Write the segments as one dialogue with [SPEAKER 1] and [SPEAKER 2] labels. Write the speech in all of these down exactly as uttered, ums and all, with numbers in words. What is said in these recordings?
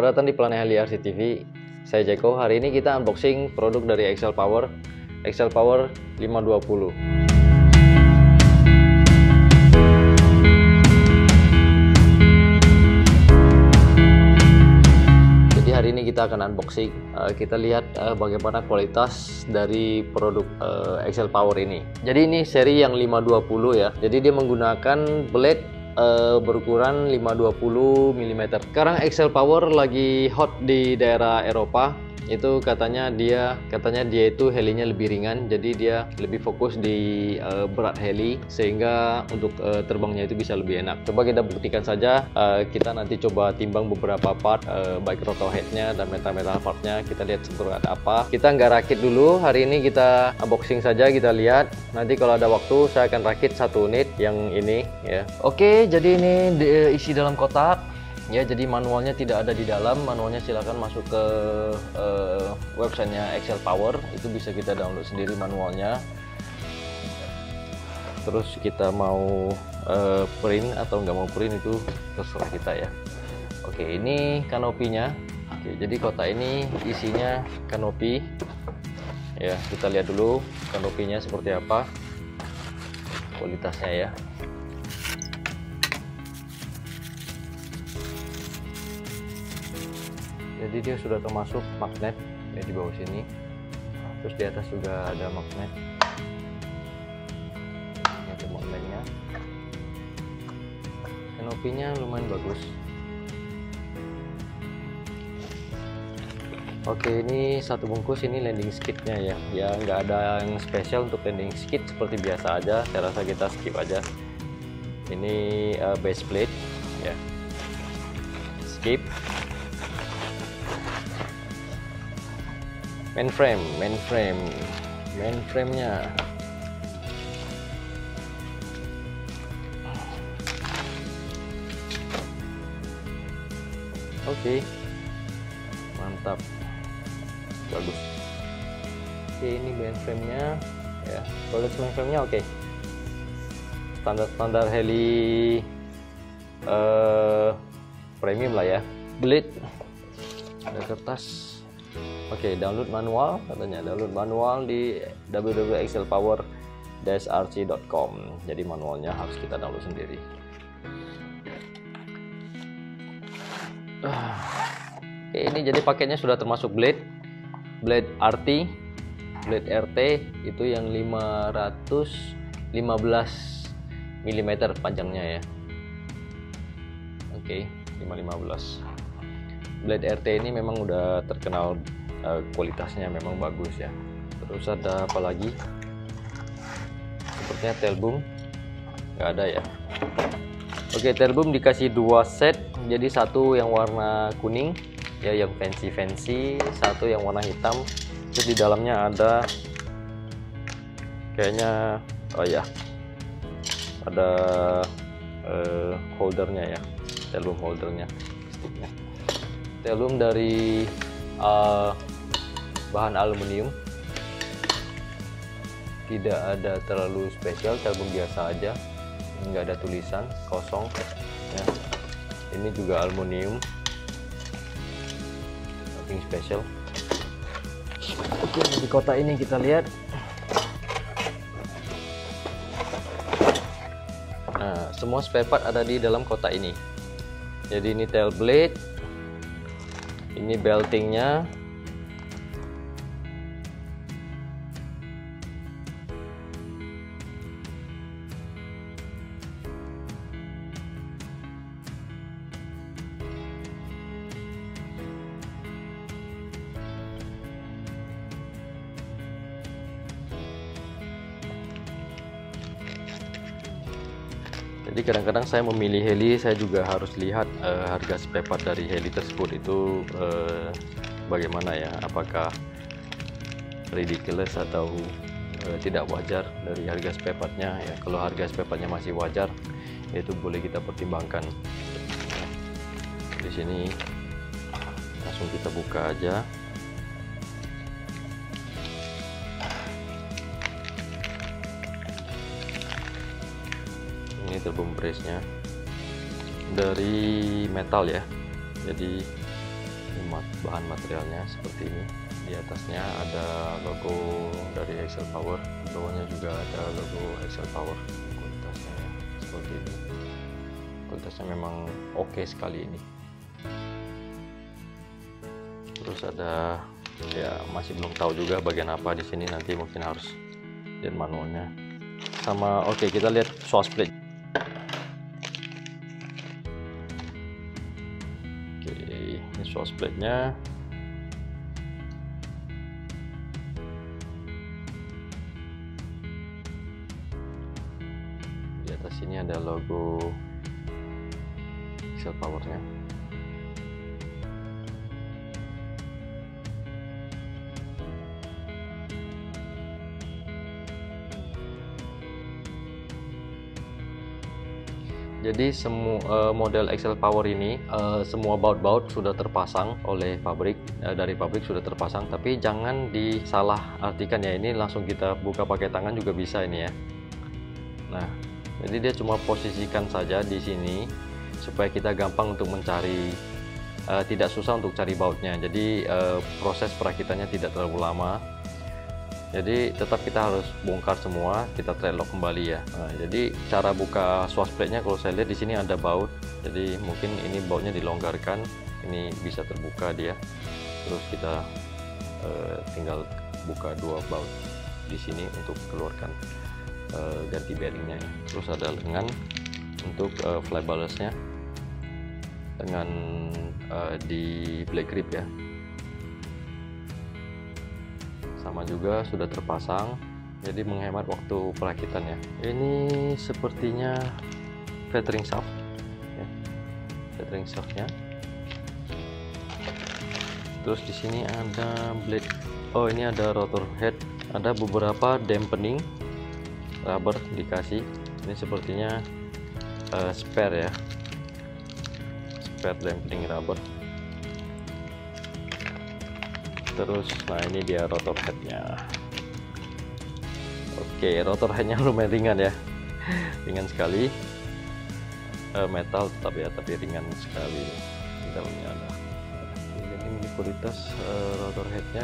[SPEAKER 1] Selamat datang di Planet Heli R C T V. Saya Jeko. Hari ini kita unboxing produk dari Excel Power, Excel Power lima dua nol. Jadi hari ini kita akan unboxing. Uh, kita lihat uh, bagaimana kualitas dari produk uh, Excel Power ini. Jadi ini seri yang lima dua nol ya. Jadi dia menggunakan blade Uh, berukuran lima dua nol milimeter. Sekarang Excel Power lagi hot di daerah Eropa. Itu katanya dia katanya dia itu helinya lebih ringan, jadi dia lebih fokus di uh, berat heli sehingga untuk uh, terbangnya itu bisa lebih enak. Coba kita buktikan saja. Uh, kita nanti coba timbang beberapa part, uh, baik rotor headnya dan metal-metal partnya. Kita lihat seperti apa. Kita nggak rakit dulu. Hari ini kita unboxing saja, kita lihat. Nanti kalau ada waktu saya akan rakit satu unit yang ini ya. Oke, jadi ini diisi dalam kotak. Ya, jadi manualnya tidak ada di dalam. Manualnya silakan masuk ke uh, websitenya Excel Power, itu bisa kita download sendiri manualnya. Terus kita mau uh, print atau nggak mau print itu terserah kita ya. Oke, ini kanopinya. Oke, jadi kotak ini isinya kanopi. Ya, kita lihat dulu kanopinya seperti apa, kualitasnya ya. Jadi dia sudah termasuk magnet ya di bawah sini, terus di atas juga ada magnet. Ini ada magnetnya. Kanopinya lumayan bagus. Oke, ini satu bungkus, ini landing skidnya ya. Ya nggak ada yang spesial untuk landing skid, seperti biasa aja. Saya rasa kita skip aja. Ini uh, base plate ya. Skip. Mainframe, mainframe, mainframe-nya. Oke, mantap, bagus. Oke, ini mainframe-nya, ya. Kualitas mainframe-nya oke. Standar-standar heli uh, premium lah ya. Blade, ada kertas. Oke, okay, download manual katanya, download manual di w w w titik excel power dash r c dot com. Jadi manualnya harus kita download sendiri. Uh, Oke, okay, ini jadi paketnya sudah termasuk blade, blade R T, blade R T itu yang lima ratus lima belas milimeter panjangnya ya. Oke, okay, lima ratus lima belas. Blade R T ini memang udah terkenal uh, kualitasnya memang bagus ya. Terus ada apa lagi? Sepertinya tail boom nggak ada ya. Oke, tail boom dikasih dua set, jadi satu yang warna kuning ya, yang fancy fancy, satu yang warna hitam. Terus di dalamnya ada kayaknya, oh ya, ada uh, holdernya ya, tail boom holdernya, sticknya. Tail boom dari uh, bahan aluminium, tidak ada terlalu spesial, tail boom biasa aja, nggak ada tulisan, kosong ya. Ini juga aluminium, nothing special. Oke, di kotak ini kita lihat. Nah, semua spare part ada di dalam kotak ini. Jadi ini tail blade, ini beltingnya, jadi kadang-kadang saya memilih heli, saya juga harus lihat uh, harga spare part dari heli tersebut itu uh, bagaimana ya, apakah ridiculous atau uh, tidak wajar dari harga spare partnya ya. Kalau harga spare partnya masih wajar, itu boleh kita pertimbangkan. Di sini langsung kita buka aja. Ini turbine brace-nya dari metal ya, jadi Ini bahan materialnya seperti ini. Di atasnya ada logo dari Excel Power, di bawahnya juga ada logo Excel Power. Kualitasnya ya, seperti ini. Kualitasnya memang oke okay sekali ini. Terus ada, ya masih belum tahu juga bagian apa di sini, nanti mungkin harus lihat manualnya. Sama oke okay, kita lihat swatch plate. Oke, okay, ini swatch plate-nya. Di atas sini ada logo Excel Power-nya. Jadi semua uh, model Excel Power ini uh, semua baut-baut sudah terpasang oleh pabrik, uh, dari pabrik sudah terpasang, tapi jangan disalah artikan ya, ini langsung kita buka pakai tangan juga bisa ini ya. Nah, jadi dia cuma posisikan saja di sini supaya kita gampang untuk mencari, uh, tidak susah untuk cari bautnya. Jadi uh, proses perakitannya tidak terlalu lama. Jadi tetap kita harus bongkar semua, kita threadlock kembali ya. Nah, jadi cara buka swatch plate-nya kalau saya lihat di sini ada baut. Jadi mungkin ini bautnya dilonggarkan, ini bisa terbuka dia. Terus kita uh, tinggal buka dua baut di sini untuk keluarkan uh, ganti bearingnya. Terus ada lengan untuk uh, fly ballast-nya dengan uh, di black grip ya. Sama juga sudah terpasang, jadi menghemat waktu perakitan ya. Ini sepertinya feathering shaft ya. Feathering shaftnya. Terus di sini ada blade. Oh, ini ada rotor head, ada beberapa dampening rubber dikasih. Ini sepertinya uh, spare ya, spare dampening rubber. Terus nah ini dia rotor headnya. Oke, rotor headnya lumayan ringan ya, ringan sekali. uh, metal tetap ya, tapi ringan sekali. Di dalamnya ada. Jadi ini kualitas uh, rotor headnya.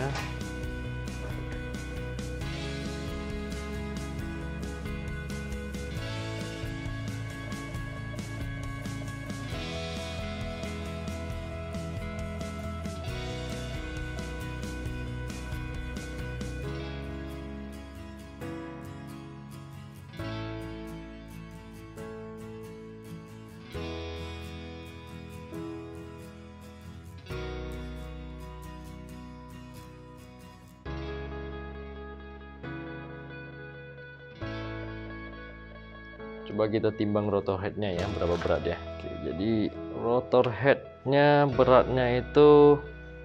[SPEAKER 1] Coba kita timbang rotor headnya ya, berapa berat ya. Oke, jadi rotor headnya beratnya itu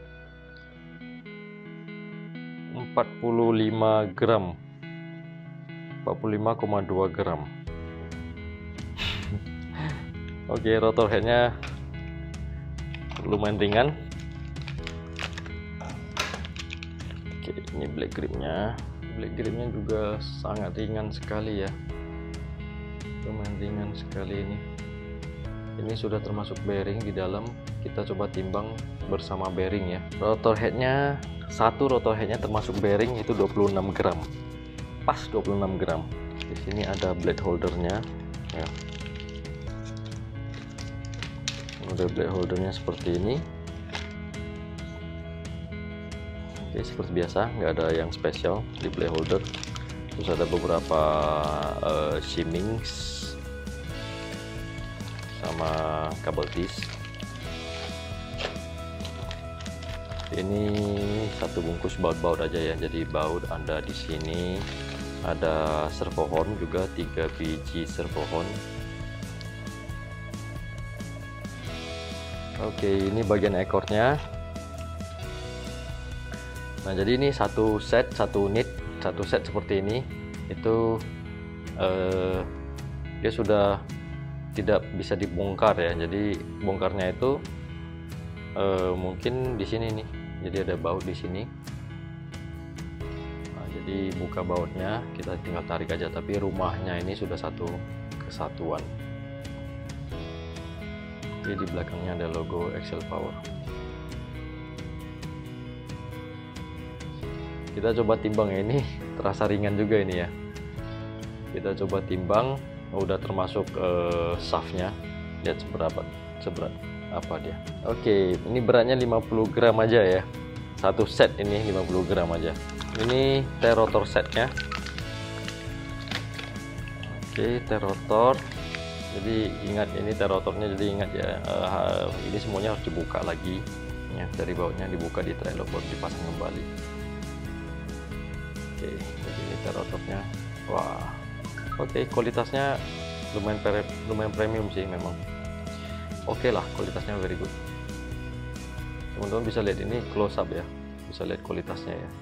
[SPEAKER 1] empat puluh lima gram, empat puluh lima koma dua gram. Oke, rotor headnya lumayan ringan. Oke, ini black gripnya, black gripnya juga sangat ringan sekali ya, lumayan ringan sekali ini. Ini sudah termasuk bearing di dalam. Kita coba timbang bersama bearing ya. Rotor headnya, satu rotor headnya termasuk bearing itu dua puluh enam gram, pas dua puluh enam gram. Di sini ada blade holdernya ya. Ada blade holdernya seperti ini. Oke, seperti biasa, nggak ada yang spesial di blade holder. Terus ada beberapa uh, shimmings sama kabel tis. Ini satu bungkus baut-baut aja ya. Jadi baut ada di sini, ada servo horn juga, tiga biji servo horn. Oke, ini bagian ekornya. Nah, jadi ini satu set, satu unit, satu set seperti ini. Itu eh, dia sudah tidak bisa dibongkar ya. Jadi bongkarnya itu eh, mungkin di sini nih. Jadi ada baut di sini. Nah, jadi buka bautnya, kita tinggal tarik aja. Tapi rumahnya ini sudah satu kesatuan. Jadi di belakangnya ada logo Excel Power. Kita coba timbang ya, ini terasa ringan juga ini ya. Kita coba timbang, oh, udah termasuk uh, shaftnya. Lihat seberapa, seberat apa dia. Oke, ini beratnya lima puluh gram aja ya. Satu set ini lima puluh gram aja. Ini tail rotor setnya. Oke, tail rotor. Jadi ingat ini tail rotornya, jadi ingat ya, uh, ini semuanya harus dibuka lagi ya, dari bawahnya dibuka di trailer baru dipasang kembali. Oke, jadi ini tail rotornya. Wah, oke, kualitasnya lumayan pre lumayan premium sih memang. Oke lah, kualitasnya very good. Teman-teman bisa lihat ini close up ya, bisa lihat kualitasnya ya.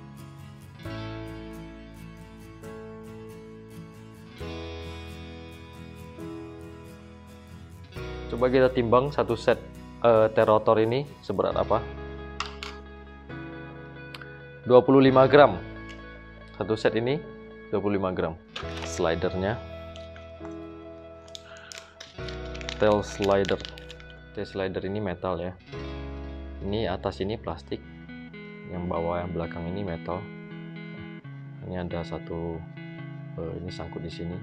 [SPEAKER 1] Coba kita timbang satu set uh, tail rotor ini seberat apa. Dua puluh lima gram. Satu set ini dua puluh lima gram. Slidernya, tail slider. Tail slider ini metal ya. Ini atas ini plastik, yang bawah yang belakang ini metal. Ini ada satu, uh, ini sangkut di sini.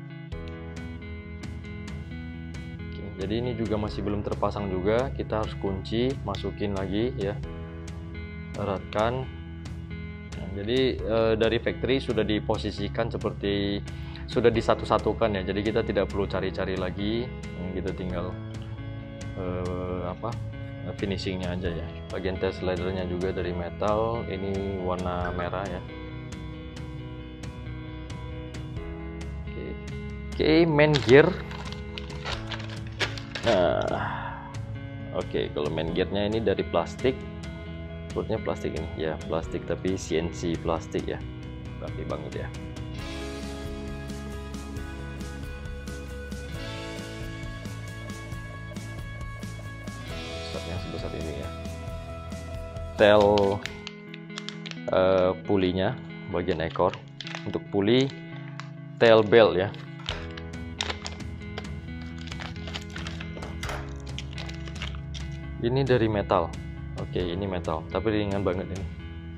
[SPEAKER 1] Jadi ini juga masih belum terpasang juga, kita harus kunci, masukin lagi ya, eratkan. Nah, jadi e, dari factory sudah diposisikan seperti sudah disatu-satukan ya, jadi kita tidak perlu cari-cari lagi, kita tinggal e, apa finishingnya aja ya. Bagian tail slidernya juga dari metal, ini warna merah ya. Oke, Oke, main gear. Nah, oke, okay, kalau main gearnya ini dari plastik, boardnya plastik ini, ya plastik tapi C N C plastik ya, rapi banget ya. Besarnya sebesar ini ya. Tail uh, pulinya, bagian ekor. Untuk puli, tail belt ya. Ini dari metal. Oke, ini metal, tapi ringan banget ini.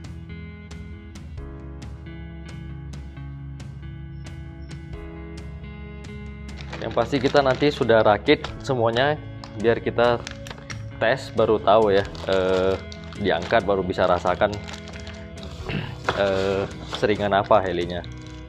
[SPEAKER 1] Yang pasti kita nanti sudah rakit semuanya, biar kita tes baru tahu ya. Eh, diangkat baru bisa rasakan eh, seringan apa helinya.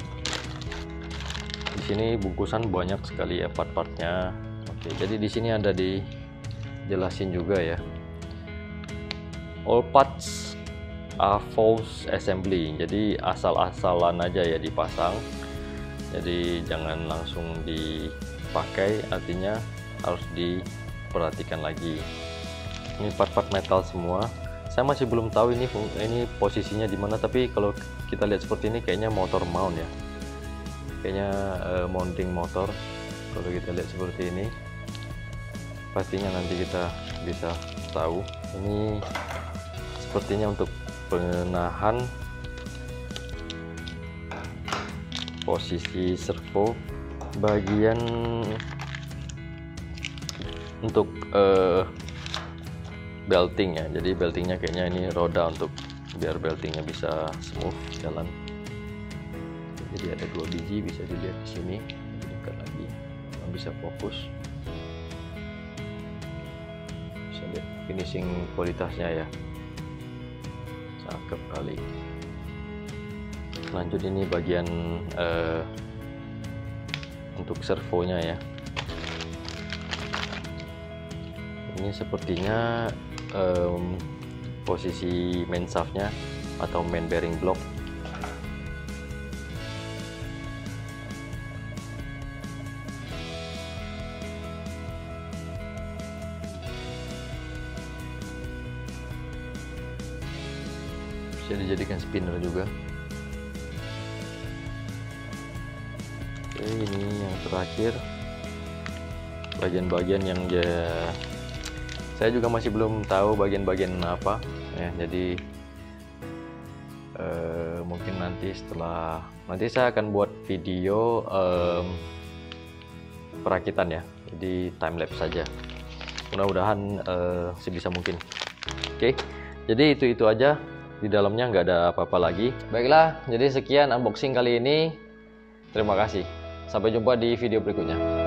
[SPEAKER 1] Di sini bungkusan banyak sekali ya part-partnya. Oke, jadi di sini ada di jelasin juga ya, all parts are false assembly, jadi asal-asalan aja ya dipasang, jadi jangan langsung dipakai, artinya harus diperhatikan lagi. Ini part-part metal semua, saya masih belum tahu ini ini posisinya di mana, tapi kalau kita lihat seperti ini kayaknya motor mount ya, kayaknya uh, mounting motor. Kalau kita lihat seperti ini pastinya nanti kita bisa tahu. Ini sepertinya untuk penahan posisi servo, bagian untuk uh, belting ya, jadi beltingnya kayaknya ini roda untuk biar beltingnya bisa smooth jalan. Jadi ada dua biji, bisa dilihat di sini, dekat lagi bisa fokus. Finishing kualitasnya ya, cakep kali. Lanjut, ini bagian uh, untuk servonya ya. Ini sepertinya um, posisi main shaftnya atau main bearing block. Bisa dijadikan spinner juga. Oke, ini yang terakhir, bagian-bagian yang ya saya juga masih belum tahu bagian-bagian apa ya, jadi eh, mungkin nanti setelah nanti saya akan buat video eh, perakitan ya, jadi time lapse saja, mudah-mudahan eh, sebisa mungkin. Oke, jadi itu itu aja Di dalamnya nggak ada apa-apa lagi. Baiklah, jadi sekian unboxing kali ini. Terima kasih. Sampai jumpa di video berikutnya.